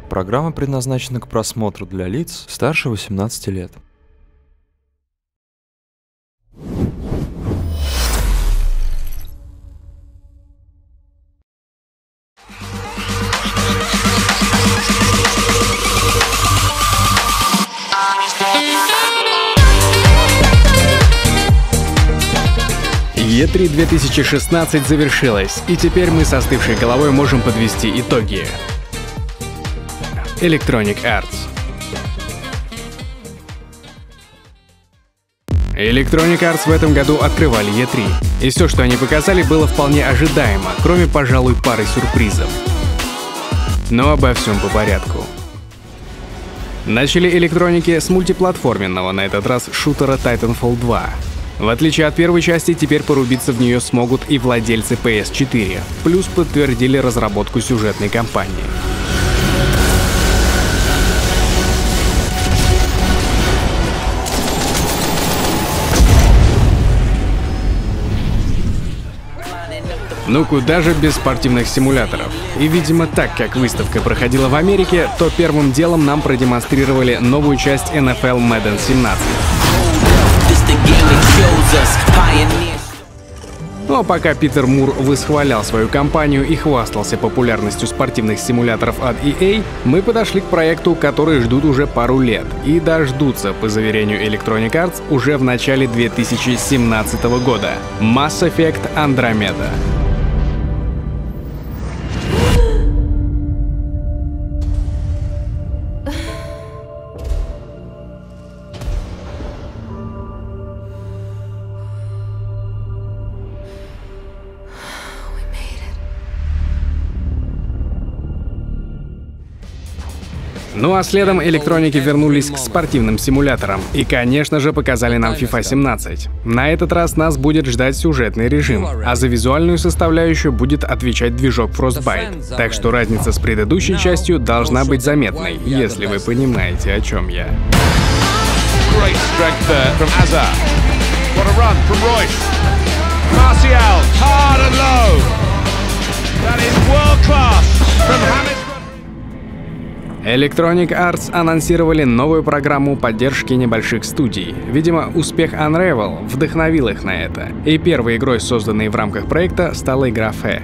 Программа предназначена к просмотру для лиц старше 18 лет. E3 2016 завершилась, и теперь мы с остывшей головой можем подвести итоги. Electronic Arts. Electronic Arts в этом году открывали E3, и все, что они показали, было вполне ожидаемо, кроме, пожалуй, пары сюрпризов. Но обо всем по порядку. Начали электроники с мультиплатформенного, на этот раз, шутера Titanfall 2. В отличие от первой части, теперь порубиться в нее смогут и владельцы PS4, плюс подтвердили разработку сюжетной кампании. Ну куда же без спортивных симуляторов? И, видимо, так как выставка проходила в Америке, то первым делом нам продемонстрировали новую часть NFL Madden 17. Ну а пока Питер Мур восхвалял свою компанию и хвастался популярностью спортивных симуляторов от EA, мы подошли к проекту, который ждут уже пару лет, и дождутся, по заверению Electronic Arts, уже в начале 2017 года. Mass Effect Andromeda. Ну а следом электроники вернулись к спортивным симуляторам и, конечно же, показали нам FIFA 17. На этот раз нас будет ждать сюжетный режим, а за визуальную составляющую будет отвечать движок Frostbite. Так что разница с предыдущей частью должна быть заметной, если вы понимаете, о чем я. Electronic Arts анонсировали новую программу поддержки небольших студий. Видимо, успех Unravel вдохновил их на это. И первой игрой, созданной в рамках проекта, стала игра Fe.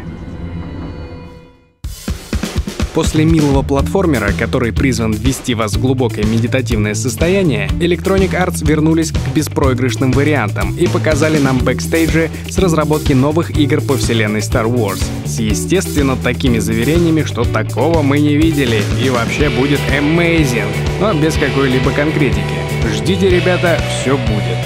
После милого платформера, который призван ввести вас в глубокое медитативное состояние, Electronic Arts вернулись к беспроигрышным вариантам и показали нам бэкстейджи с разработки новых игр по вселенной Star Wars. С, естественно, такими заверениями, что такого мы не видели и вообще будет amazing, но без какой-либо конкретики. Ждите, ребята, все будет.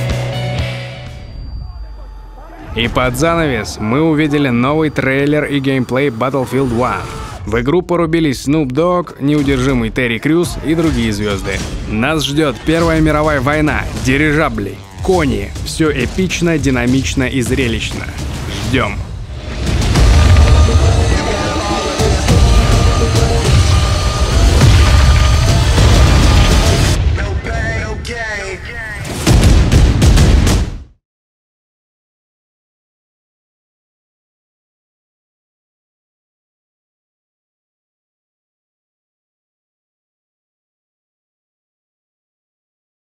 И под занавес мы увидели новый трейлер и геймплей Battlefield 1. В игру порубились Snoop Dogg, неудержимый Терри Крюс и другие звезды. Нас ждет Первая мировая война, дирижабли, кони. Все эпично, динамично и зрелищно. Ждем.